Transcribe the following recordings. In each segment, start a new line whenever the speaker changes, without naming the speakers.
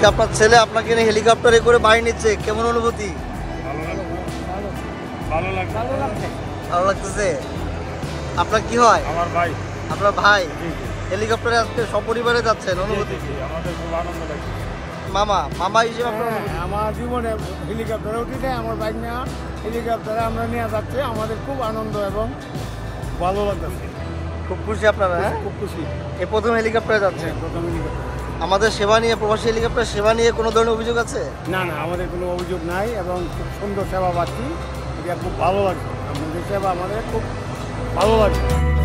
আজকে আপনার ছেলে আপনাকে নিয়ে হেলিকপ্টারে করে বাড়ি নিচ্ছে, কেমন অনুভূতি?
ভালো লাগছে।
ভালো লাগতেছে। আপনার কি হয়?
আমার ভাই।
আপনার ভাই হেলিকপ্টারে আজকে সপরিবারে যাচ্ছেন, অনুভূতি?
আমাদের খুব আনন্দ লাগছে।
মামা হিসেবে আপনার অনুভূতি?
আমার জীবনে হেলিকপ্টারে উঠিতে আমার বাইক নেওয়া, হেলিকপ্টারে আমরা নিয়ে যাচ্ছি, আমাদের খুব আনন্দ এবং ভালো লাগছে।
খুব খুশি আপনারা? হ্যাঁ,
খুব খুশি।
এই প্রথম হেলিকপ্টারে যাচ্ছেন?
প্রথম হেলিকপ্টার।
আমাদের সেবা নিয়ে, প্রবাসী হেলিকপ্টার সেবা নিয়ে কোনো ধরনের অভিযোগ আছে?
না, আমাদের কোনো অভিযোগ নাই এবং খুব সুন্দর সেবা পাচ্ছি, এটা খুব ভালো লাগছে। আপনাদের সেবা আমাদের খুব ভালো লাগছে।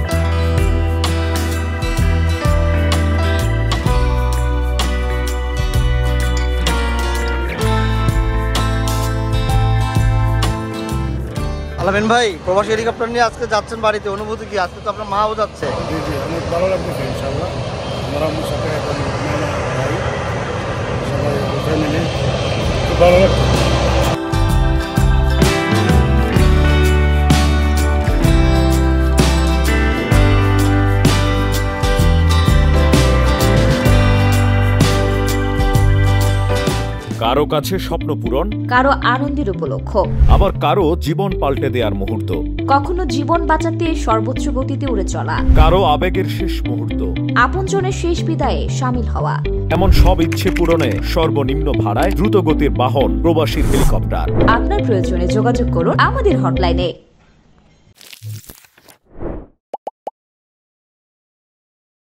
আলামিন ভাই, প্রবাসী হেলিকপ্টার নিয়ে আজকে যাচ্ছেন বাড়িতে, অনুভূতি কি? আজকে তো আপনার মাও যাচ্ছে।
জি, অনেক ভালো লাগতেছে ইনশাআল্লাহ। আমরা আমার সাথে এখন ভাই সবাই কোথায় মিলে খুব ভালো লাগছে।
কারো কাছে স্বপ্ন পূরণ,
কারো আনন্দের উপলক্ষ,
আবার কারো জীবন পাল্টে দেওয়ার মুহূর্ত,
কখনো জীবন বাঁচাতে সর্বোচ্চ গতিতে উড়ে চলা,
কারো আবেগের শেষ মুহূর্ত,
আপনজনের শেষ বিদায়ে শামিল হওয়া।
এমন সব ইচ্ছে পূরণে সর্বনিম্ন ভাড়ায় দ্রুতগতির বাহন প্রবাসীর হেলিকপ্টার।
আপনার প্রয়োজনে যোগাযোগ করুন আমাদের হটলাইনে।